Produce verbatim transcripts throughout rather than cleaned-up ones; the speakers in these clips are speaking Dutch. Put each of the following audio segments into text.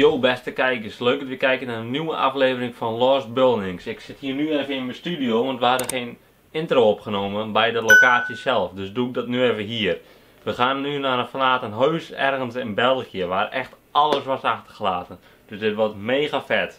Yo beste kijkers, leuk dat we kijken naar een nieuwe aflevering van Lost Buildings. Ik zit hier nu even in mijn studio, want we hadden geen intro opgenomen bij de locatie zelf. Dus doe ik dat nu even hier. We gaan nu naar een verlaten huis ergens in België, waar echt alles was achtergelaten. Dus dit wordt mega vet.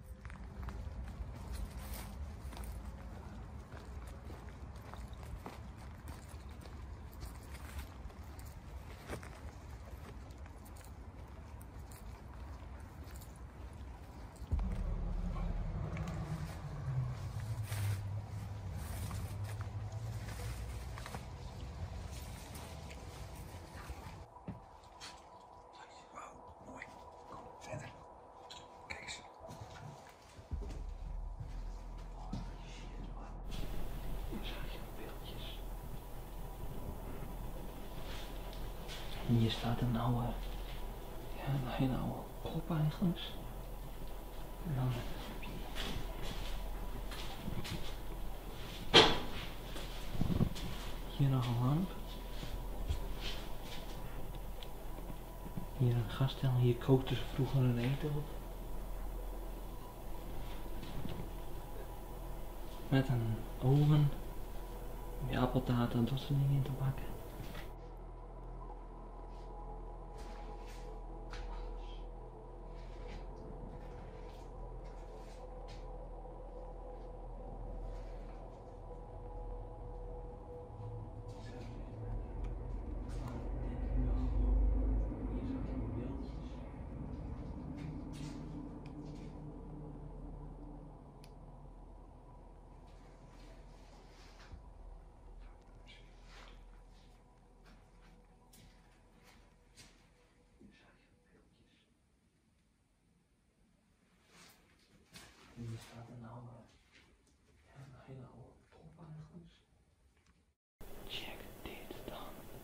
Hier staat een oude, ja, een hele oude kop eigenlijk. En dan hier nog een lamp. Hier een gasstel, hier kookten ze vroeger een eten op. Met een oven, om je appeltaart en dat soort dingen in te bakken. Hier staat een oude, ja, een hele oude kop eigenlijk. Check dit dan.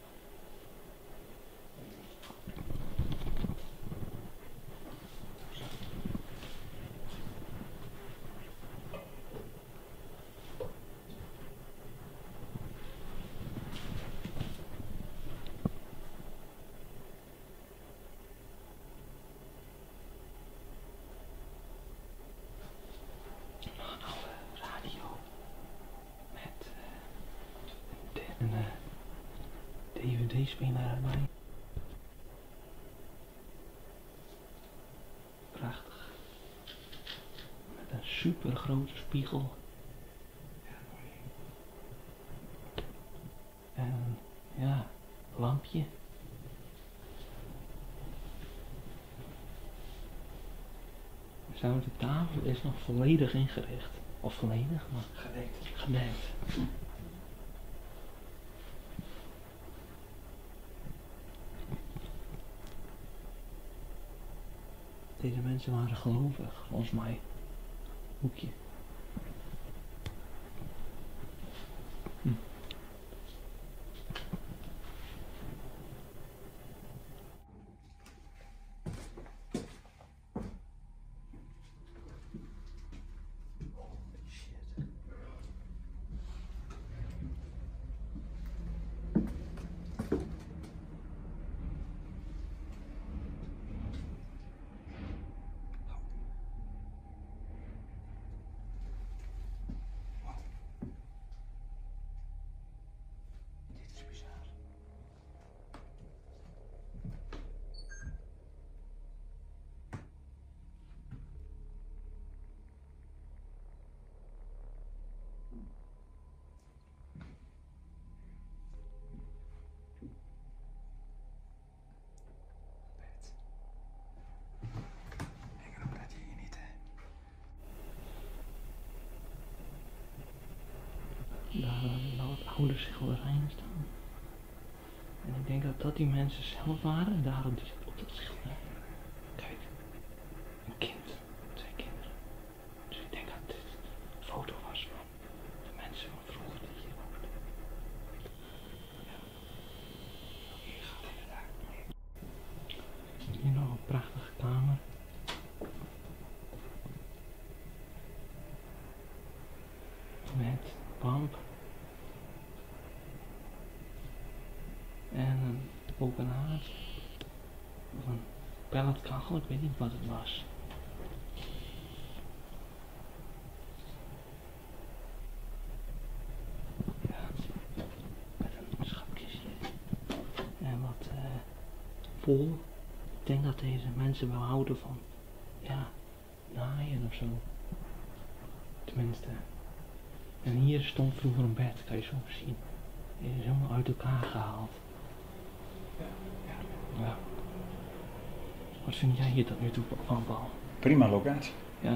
Een uh, D V D-speler erbij. Prachtig. Met een super grote spiegel. En ja, lampje. Zo, de tafel is nog volledig ingericht. Of volledig, maar gedekt. Gedekt. Deze mensen waren gelovig, volgens mij. Hoekje. Hm. Daar hadden wel wat oude schilderijen staan. En ik denk dat dat die mensen zelf waren en daarom dus op dat schilderij. Kijk, een kind, twee kinderen. Dus ik denk dat dit een foto was van de mensen van vroeger die hier woonden. Ja. Hier gaat inderdaad mee. Hier nog een prachtige kamer. Met lamp. En een open haard. Of een pellet kachel, ik weet niet wat het was. Ja, met een schapkistje. En wat uh, vol. Ik denk dat deze mensen wel houden van, ja, naaien of zo. Tenminste. En hier stond vroeger een bed, kan je zo zien. Dit is helemaal uit elkaar gehaald. Ja. Wat vind jij hier tot nu toe van, Paul? Prima locatie. Ja.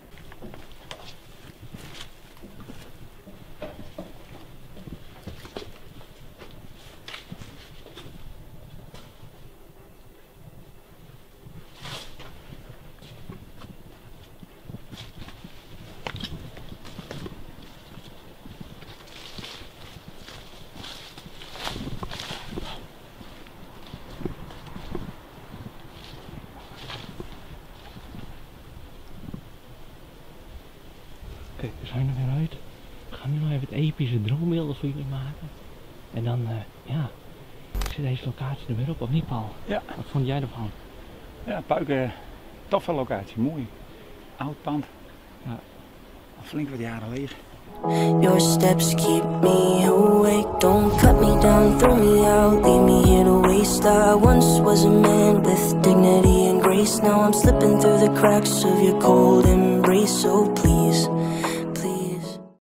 Kijk, we zijn er weer uit. We gaan nu nog even het epische droombeelden voor jullie maken. En dan, uh, ja, ik zet deze locatie er weer op, of niet Paul? Ja. Wat vond jij ervan? Ja, Puiken, toffe locatie, mooi. Oud pand. Ja. Al flink wat jaren leeg. Your steps keep me awake. Don't cut me down, throw me out, leave me here to waste. I once was a man with dignity and grace. Now I'm slipping through the cracks of your cold embrace. So please